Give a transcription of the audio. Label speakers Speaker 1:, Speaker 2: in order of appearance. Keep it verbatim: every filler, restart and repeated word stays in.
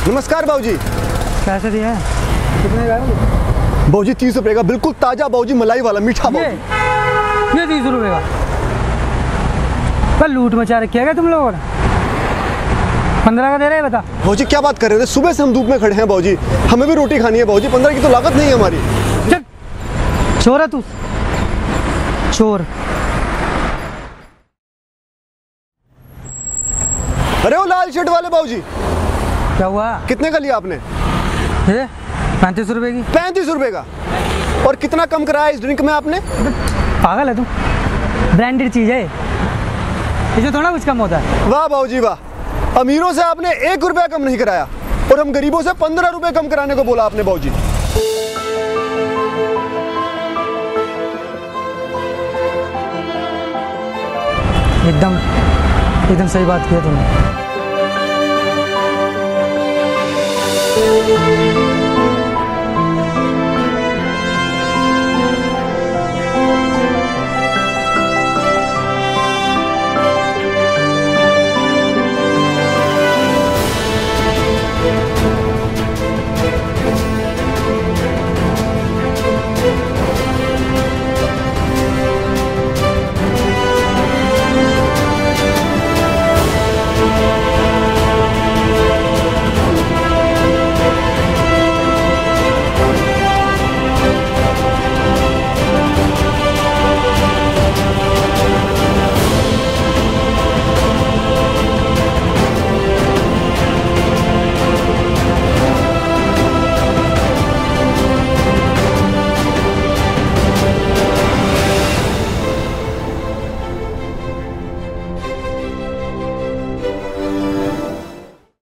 Speaker 1: नमस्कार बाबूजी।
Speaker 2: कैसे दिया है? कितने का?
Speaker 1: बाबूजी तीस रुपए का, बिल्कुल ताजा बाबूजी, मलाई वाला मीठा।
Speaker 2: ये ये तीस रुपए का पर लूट मचा रखी है तुम लोगों ने। पंद्रह का दे रहे बता।
Speaker 1: बाबूजी क्या बात कर रहे थे, सुबह से हम धूप में खड़े हैं बाबूजी, हमें भी रोटी खानी है बाबूजी, पंद्रह की तो लागत नहीं है हमारी।
Speaker 2: चल चोर है तू, चोर।
Speaker 1: अरे वो लाल शर्ट वाले बाबूजी।
Speaker 2: क्या हुआ?
Speaker 1: कितने का लिया आपने?
Speaker 2: ये पैंतीस रुपए की।
Speaker 1: पैंतीस रुपए का? और कितना कम कराया इस ड्रिंक में आपने?
Speaker 2: पागल है तू, ब्रांडेड चीज है, इसे थोड़ा कुछ कम होता है।
Speaker 1: वाह बाबूजी वाह, अमीरों से आपने एक रुपया कम नहीं कराया और हम गरीबों से पंद्रह रुपए कम कराने को बोला आपने बाबूजी।
Speaker 2: एकदम एकदम सही बात किया तुमने।